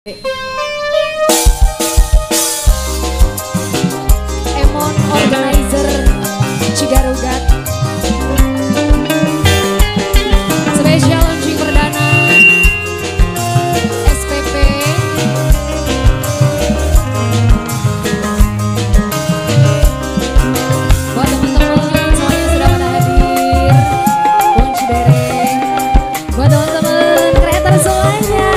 Emon Organizer Cigarugat Spesial launching perdana SPP buat teman-teman semuanya sudah pada hadir. Bung Cibereng buat teman-teman kreator semuanya.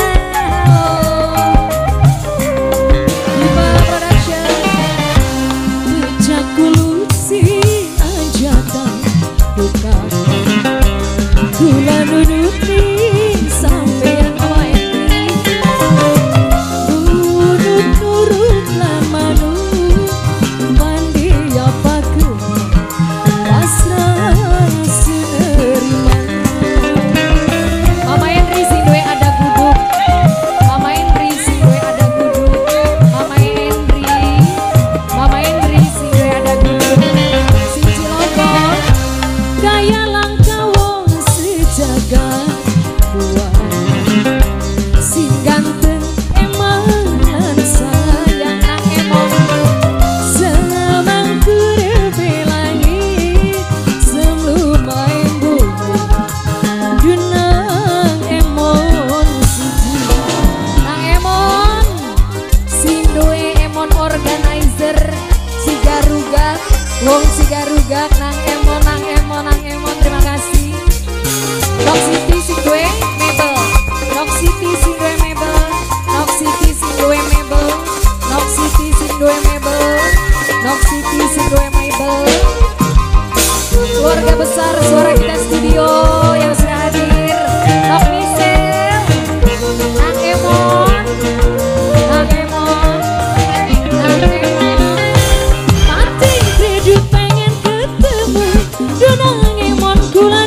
Kula nurutin sampeyan oeni nurut lamanu mandi apa ke pasrah senerima. Mama Henry sing duwe ada guduk, Mama Henry sing duwe ada guduk, Mama Henry sing duwe ada guduk, sing Cilogor gaya langkah jaga buat si ganteng emanan sayang nang emon semang kurebelangi semlumai bumi dunang emon siji nang emon sindoe emon organizer si Garugak wong si Garugak nang emon terima kasih. Rock City sing duwe mebel, Rock City sing duwe mebel, Rock City sing duwe mebel, Rock City sing duwe mebel, Rock City sing duwe mebel. Keluarga besar Suara Kita Studio yang sudah hadir, Rock Michelle, Nang Emon, Nang Emon, Nang Emon. Mati Fredu pengen ketemu, Nang Emon kula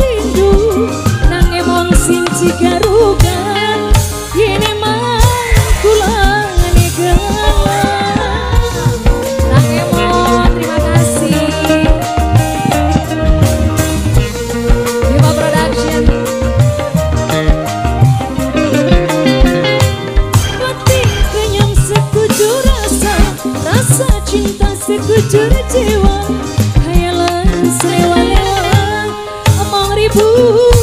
Cigarugat ini mah kula negan nang emon terima kasih Bima Production Pati kenyang sekujur rasa cinta sekujur jiwa hayalan selewa-lewa omong ribut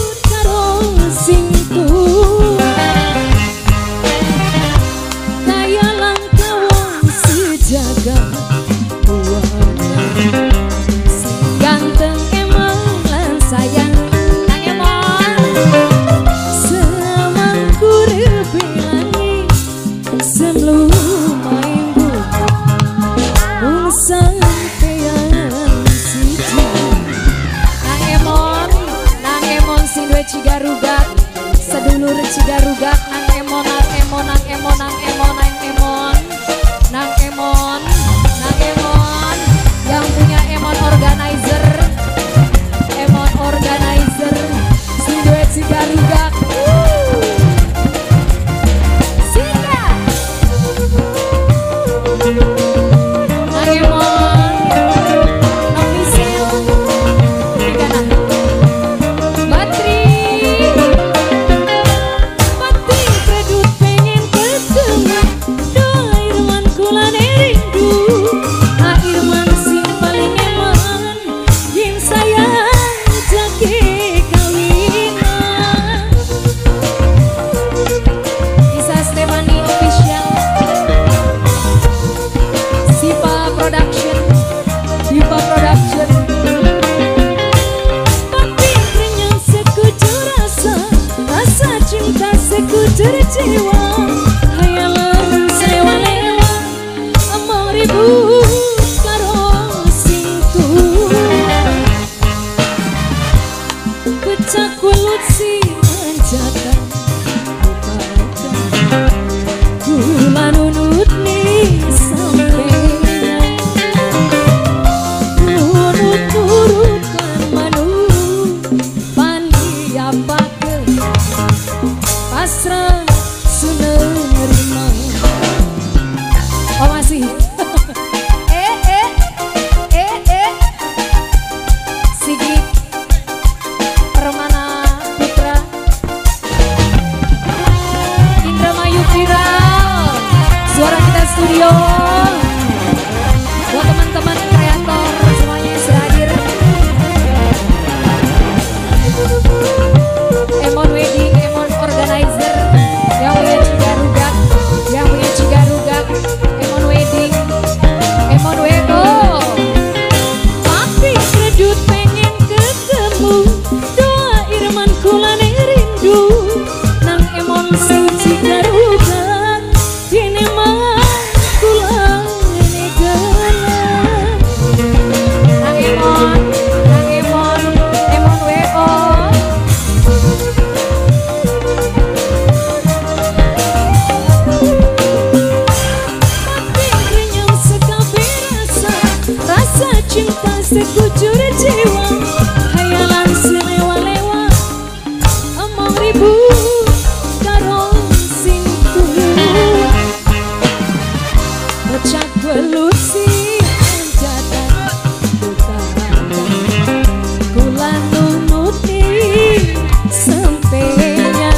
jaga buana si ganteng emang lan sayang nang emon semang kurebelangi semlumai bumi sampeyan siji nang emon sing duwe Cigarugat sedulur Cigarugat nang emon yang punya Emon Organizer si duet Cigarugat Sika nang Emon Nong Michelle Digana Batri Predut pengen ketemu doa Irman kula rindu Irman sing paling eman yang sayang jake kawinan Isa Stefani Official Sipa Production Tapi kenyang sekujur rasa cinta sekujur jiwa hayalan selewa-lewa omong ribut pecah kulut si anjakan kula nunut nih sampeyan nurut kan manu pandi apa ke pasrah sunerima oh masih Sigit Permana Putra Indramayu Pira sing cigarugan kini mah kula negelan. Nang Emon WO. Rasa cinta sekujur jiwa, hayalan semewa-lewa, omong ribu karo sing tuh. Bocah belusi jatah bukan kula nunuti sampeyan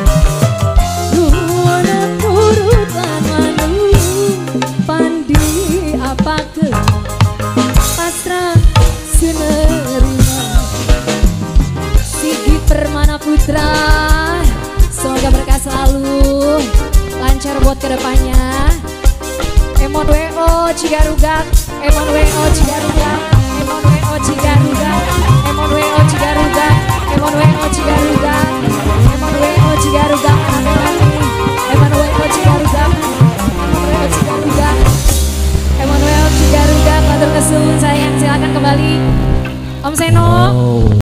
nuwun turutan manu pandi apa ke pasrah senerima Sigi Permana Putra, semoga berkah selalu, lancar buat kedepannya. Emon WO Cigarugak, Emon WO Cigarugak, Emon WO Cigarugak.